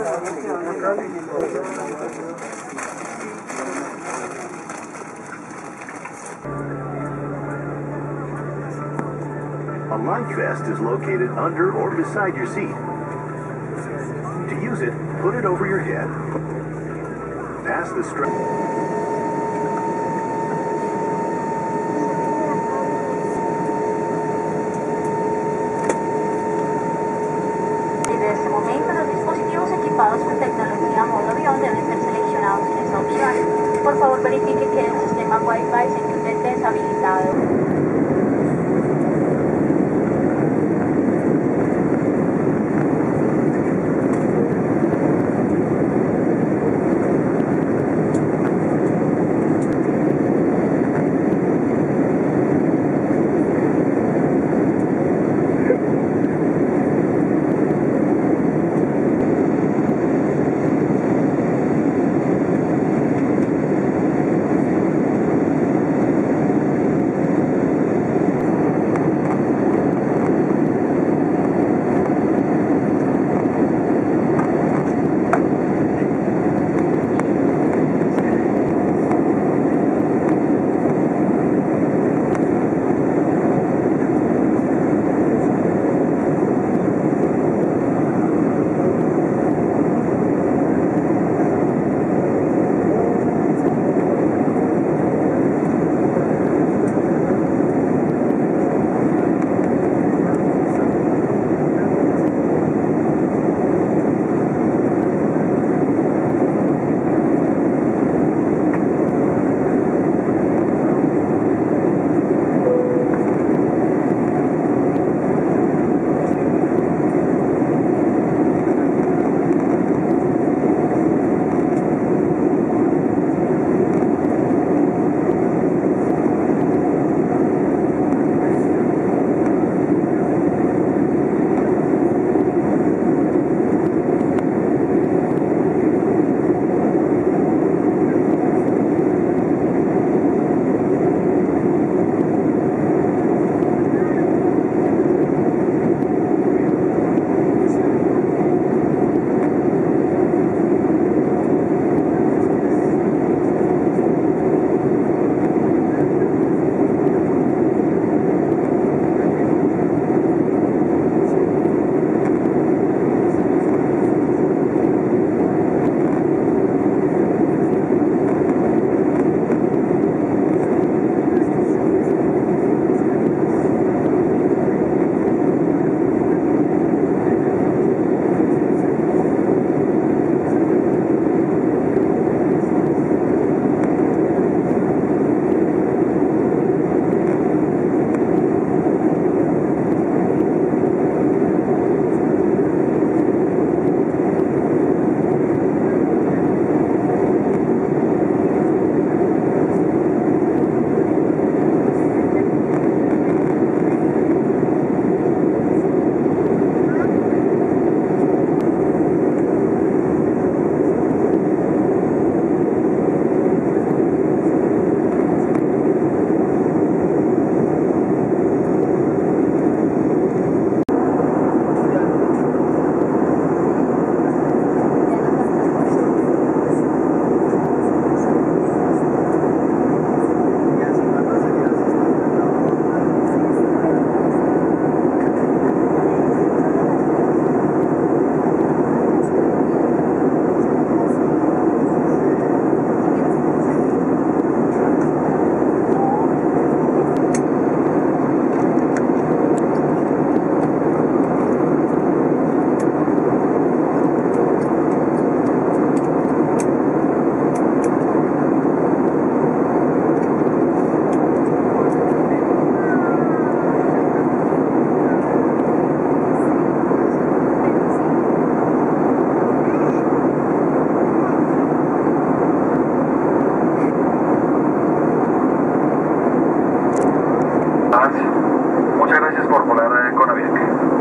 A life vest is located under or beside your seat. To use it, put it over your head. Pass the strap. Desde este momento, los dispositivos equipados con tecnología modo avión deben ser seleccionados en esta opción. Por favor, verifique que el sistema Wi-Fi se encuentre deshabilitado. Muchas gracias por volar con Avianca.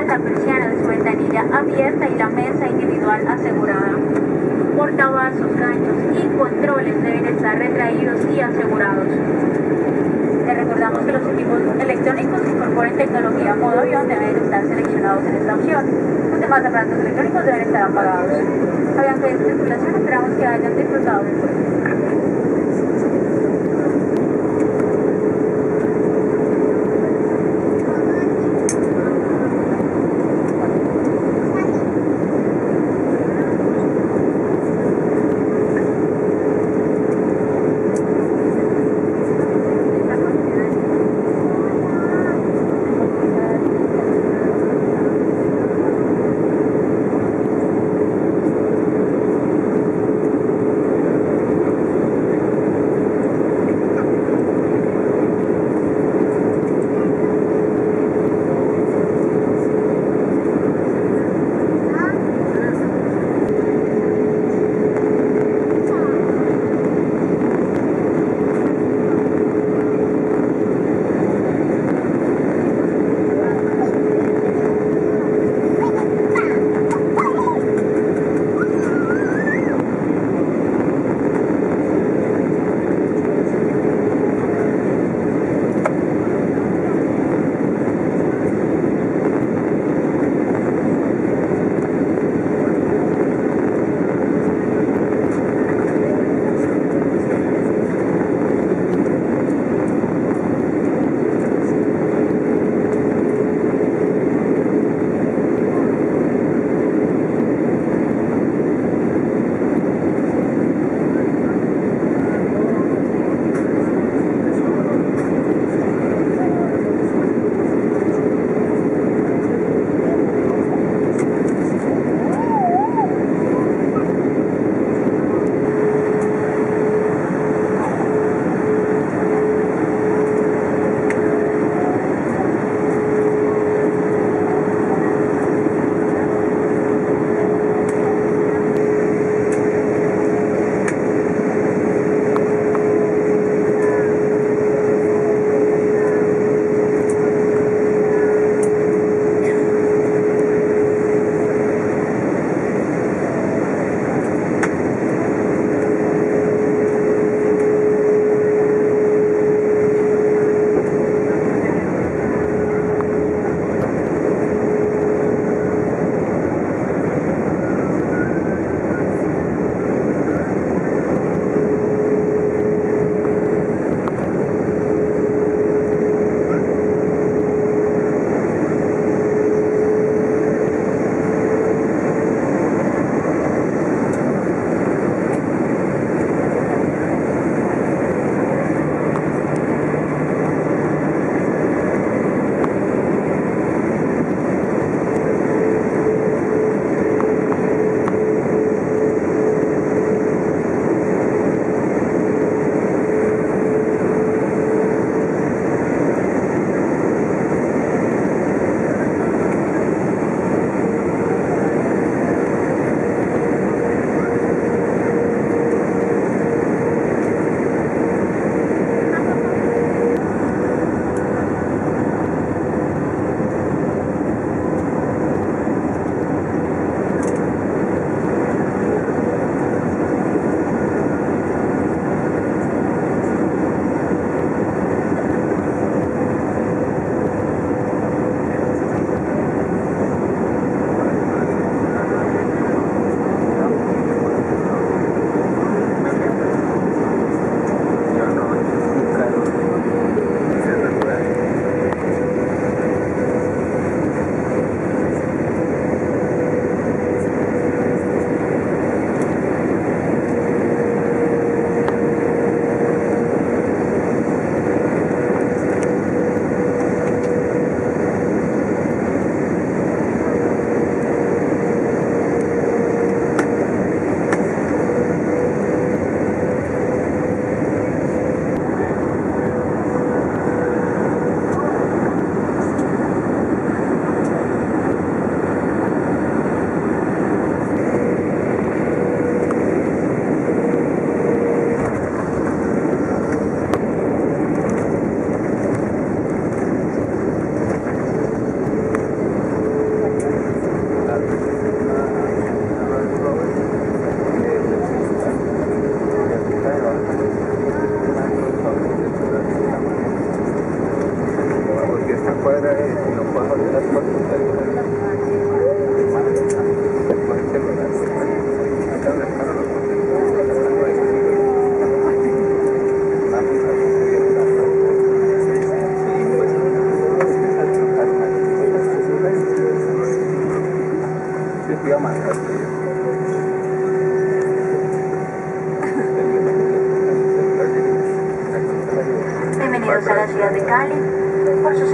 central, la persiana de su ventanilla abierta y la mesa individual asegurada. Portavasos, ganchos y controles deben estar retraídos y asegurados. Les recordamos que los equipos electrónicos que incorporen tecnología modo avión deben estar seleccionados en esta opción. Los demás aparatos electrónicos deben estar apagados. Habiendo de circulación, esperamos que hayan disfrutado del vuelo.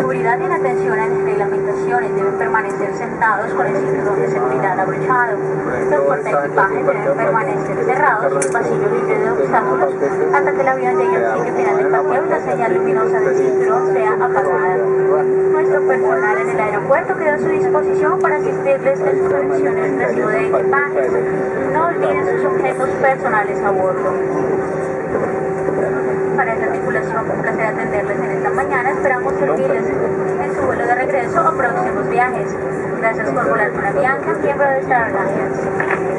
seguridad y en atención a las reglamentaciones deben permanecer sentados con el cinturón de seguridad abrochado. Los portaequipajes deben permanecer cerrados y el pasillo libre de obstáculos hasta que el avión llegue al sitio final del parqueo y la señal luminosa del cinturón sea apagada. Nuestro personal en el aeropuerto queda a su disposición para asistirles en sus conexiones de recibo de equipajes. No olviden sus objetos personales a bordo. Para esta tripulación, un placer atenderles en esta mañana. Esperamos servirles en su vuelo de regreso o próximos viajes. Gracias por volar con Avianca, miembro de Star Alliance.